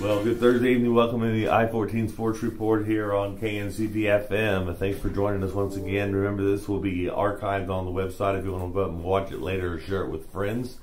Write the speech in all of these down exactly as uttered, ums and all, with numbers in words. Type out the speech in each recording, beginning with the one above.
Well, good Thursday evening. Welcome to the I fourteen Sports Report here on K N C T F M. Thanks for joining us once again. Remember, this will be archived on the website if you want to go up and watch it later or share it with friends.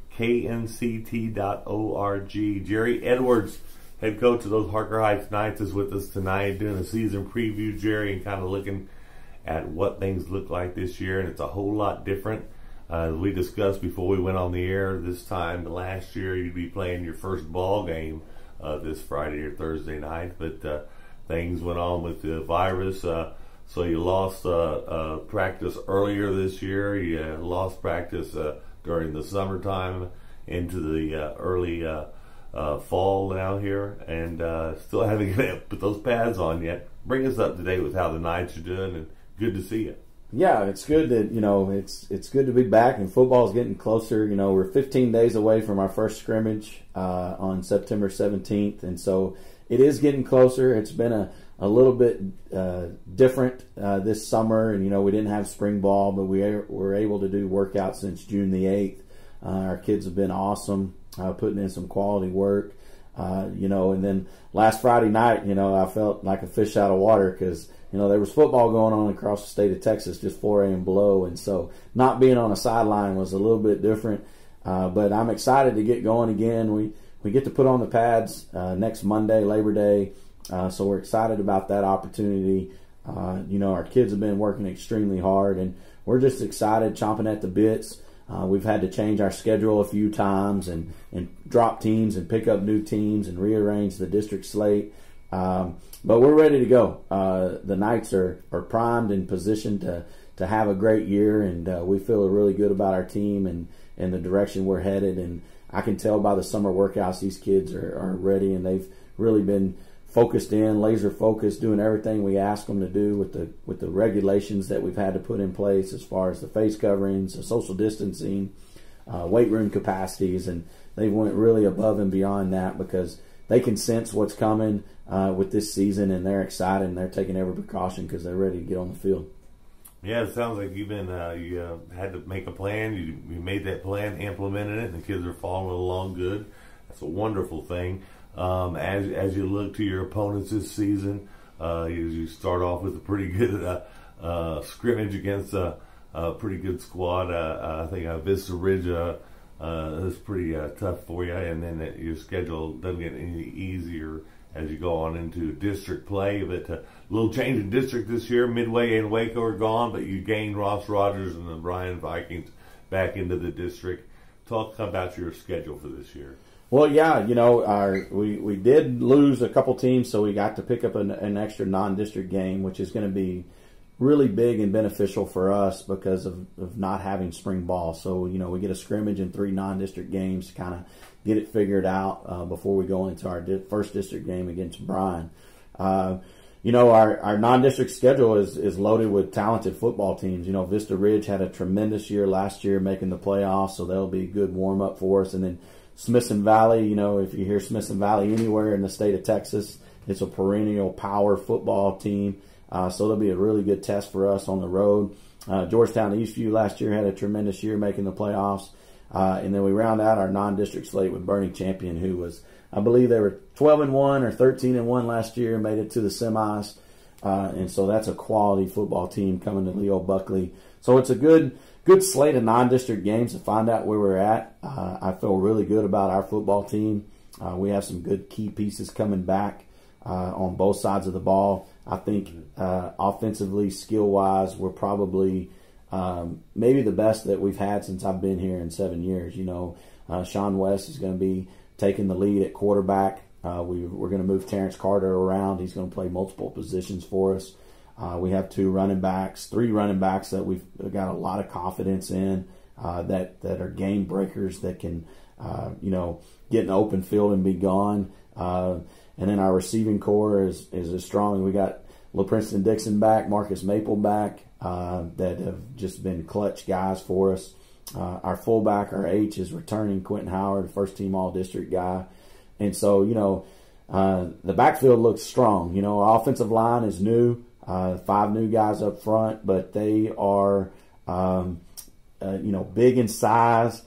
K N C T dot org. Jerry Edwards, head coach of those Harker Heights Knights, is with us tonight doing a season preview, Jerry, and kind of looking at what things look like this year, and it's a whole lot different. Uh, as we discussed before we went on the air this time last year, you'd be playing your first ball game Uh, this Friday or Thursday night, but uh, things went on with the virus, uh, so you lost uh, uh, practice earlier this year. You uh, lost practice uh, during the summertime into the uh, early uh, uh, fall now here, and uh, still haven't put those pads on yet. Bring us up to date with how the Knights are doing, and good to see you. Yeah, it's good that, you know, it's it's good to be back, and football's getting closer. You know, we're fifteen days away from our first scrimmage uh, on September seventeenth, and so it is getting closer. It's been a, a little bit uh, different uh, this summer, and, you know, we didn't have spring ball, but we were able to do workouts since June the eighth. Uh, our kids have been awesome, uh, putting in some quality work, uh, you know, and then last Friday night, you know, I felt like a fish out of water because, you know, there was football going on across the state of Texas, just four A M below, and so not being on a sideline was a little bit different. Uh, but I'm excited to get going again. We we get to put on the pads uh, next Monday, Labor Day, uh, so we're excited about that opportunity. Uh, you know, our kids have been working extremely hard, and we're just excited, chomping at the bits. Uh, we've had to change our schedule a few times and, and drop teams and pick up new teams and rearrange the district slate. Um, but we're ready to go. Uh, the Knights are, are primed and positioned to, to have a great year, and uh, we feel really good about our team and, and the direction we're headed. And I can tell by the summer workouts these kids are, are ready, and they've really been focused in, laser focused, doing everything we ask them to do with the with the regulations that we've had to put in place as far as the face coverings, the social distancing, uh, weight room capacities, and they went really above and beyond that because they can sense what's coming uh, with this season, and they're excited, and they're taking every precaution because they're ready to get on the field. Yeah, it sounds like you've been uh, you uh, had to make a plan. You, you made that plan, implemented it, and the kids are following along good. That's a wonderful thing. Um, as as you look to your opponents this season, uh, you, you start off with a pretty good uh, uh, scrimmage against a, a pretty good squad. Uh, I think uh, Vista Ridge uh, uh, is pretty uh, tough for you, and then uh, your schedule doesn't get any easier as you go on into district play. But a uh, little change in district this year. Midway and Waco are gone, but you gained Ross Rogers and the Bryan Vikings back into the district. Talk about your schedule for this year. Well, yeah, you know, our, we, we did lose a couple teams, so we got to pick up an, an extra non-district game, which is going to be really big and beneficial for us because of, of not having spring ball. So, you know, we get a scrimmage and three non-district games to kind of get it figured out uh, before we go into our di- first district game against Bryan. Uh, you know, our, our non-district schedule is, is loaded with talented football teams. You know, Vista Ridge had a tremendous year last year making the playoffs, so that'll be a good warm-up for us. And then Smithson Valley, you know, if you hear Smithson Valley anywhere in the state of Texas, it's a perennial power football team. Uh, so it'll be a really good test for us on the road. Uh, Georgetown Eastview last year had a tremendous year making the playoffs. Uh, and then we round out our non-district slate with Bernie Champion, who was, I believe they were twelve and one or thirteen and one last year and made it to the semis. Uh, and so that's a quality football team coming to Leo Buckley. So it's a good good slate of non-district games to find out where we're at. Uh, I feel really good about our football team. Uh, we have some good key pieces coming back uh, on both sides of the ball. I think uh, offensively, skill-wise, we're probably um, maybe the best that we've had since I've been here in seven years. You know, uh, Sean West is going to be taking the lead at quarterback. Uh, we, we're going to move Terrence Carter around. He's going to play multiple positions for us. Uh, we have two running backs, three running backs that we've got a lot of confidence in, uh, that, that are game breakers that can, uh, you know, get in the open field and be gone. Uh, and then our receiving core is, is as strong. We got LaPrinceton Dixon back, Marcus Maple back, uh, that have just been clutch guys for us. Uh, our fullback, our H, is returning Quentin Howard, first team all-district guy. And so, you know, uh, the backfield looks strong. You know, our offensive line is new. Uh, five new guys up front, but they are, um, uh, you know, big in size,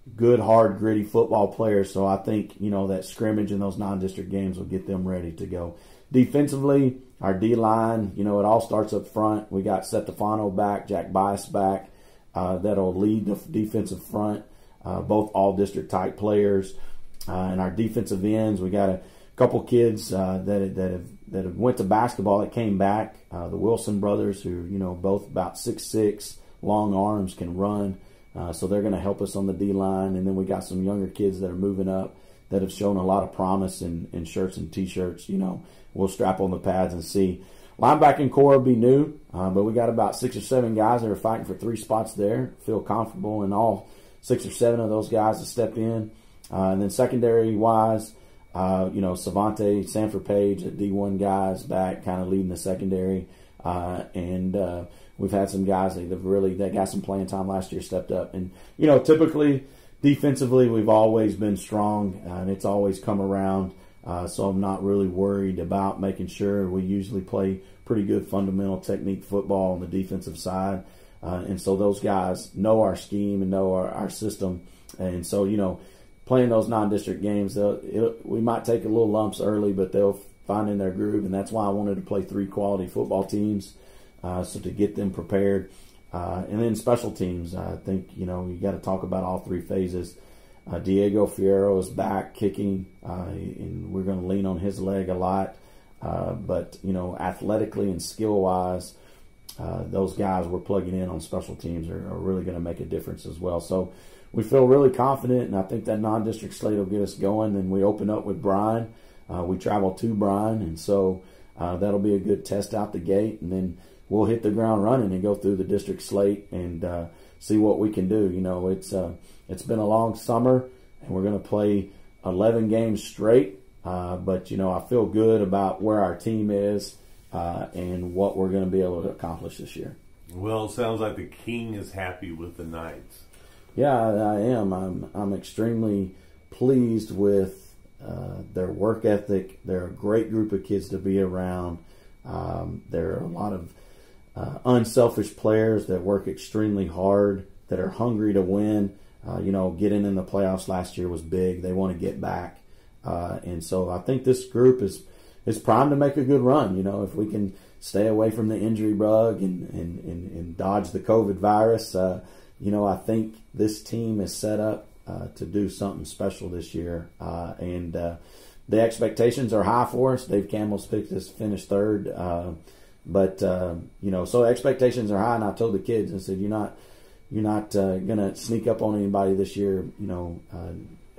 good, hard, gritty football players. So I think, you know, that scrimmage in those non-district games will get them ready to go. Defensively, our D-line, you know, it all starts up front. We got Setefano back, Jack Bias back. Uh, that'll lead the defensive front, uh, both all-district type players. Uh, and our defensive ends, we got a couple kids uh, that that have that have went to basketball that came back. Uh, the Wilson brothers, who you know both about six six, long arms, can run. Uh, so they're going to help us on the D line. And then we got some younger kids that are moving up that have shown a lot of promise in, in shirts and T-shirts. You know, we'll strap on the pads and see. Linebacking core will be new, uh, but we got about six or seven guys that are fighting for three spots there. Feel comfortable in all six or seven of those guys that stepped in. Uh, and then secondary-wise, uh, you know, Savante, Sanford Page, the D one guys back, kind of leading the secondary. Uh, and uh, we've had some guys that have really that got some playing time last year stepped up. And, you know, typically, defensively, we've always been strong, uh, and it's always come around. Uh, so I'm not really worried about making sure. We usually play pretty good fundamental technique football on the defensive side. Uh, and so those guys know our scheme and know our, our system. And so, you know, playing those non-district games, it, we might take a little lumps early, but they'll find in their groove. And that's why I wanted to play three quality football teams, uh, so to get them prepared. Uh, and then special teams, I think, you know, you got to talk about all three phases. Uh, Diego Fierro is back kicking, uh, and we're going to lean on his leg a lot. Uh, but, you know, athletically and skill-wise, uh, those guys we're plugging in on special teams are, are really going to make a difference as well. So we feel really confident, and I think that non-district slate will get us going. Then we open up with Bryan. Uh, we travel to Bryan, and so uh, that'll be a good test out the gate. And then we'll hit the ground running and go through the district slate and uh, see what we can do. You know, it's uh, it's been a long summer, and we're going to play eleven games straight. Uh, but, you know, I feel good about where our team is uh, and what we're going to be able to accomplish this year. Well, it sounds like the King is happy with the Knights. Yeah, I, I am. I'm I'm extremely pleased with uh, their work ethic. They're a great group of kids to be around. Um, there are a lot of uh, unselfish players that work extremely hard, that are hungry to win. Uh, you know, getting in the playoffs last year was big. They want to get back. Uh, and so I think this group is is primed to make a good run. You know, if we can stay away from the injury bug and, and, and, and dodge the COVID virus, uh, you know, I think this team is set up uh, to do something special this year. Uh, and uh, the expectations are high for us. Dave Campbell's picked us to finish third. Uh, but, uh, you know, so expectations are high. And I told the kids, I said, you're not, you're not uh, going to sneak up on anybody this year. You know, uh,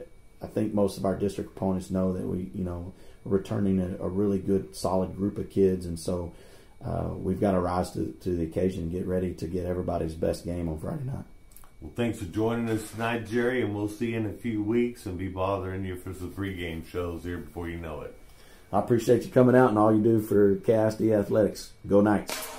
I think most of our district opponents know that we, you know, are returning a, a really good, solid group of kids. And so uh, we've got to rise to, to the occasion and get ready to get everybody's best game on Friday night. Well, thanks for joining us tonight, Jerry, and we'll see you in a few weeks and be bothering you for some pregame shows here before you know it. I appreciate you coming out and all you do for K I S D Athletics. Go Knights.